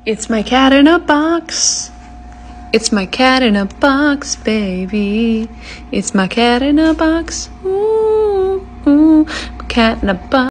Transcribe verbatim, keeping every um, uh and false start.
It's my cat in a box. It's my cat in a box, baby. It's my cat in a box. Ooh, ooh, cat in a box.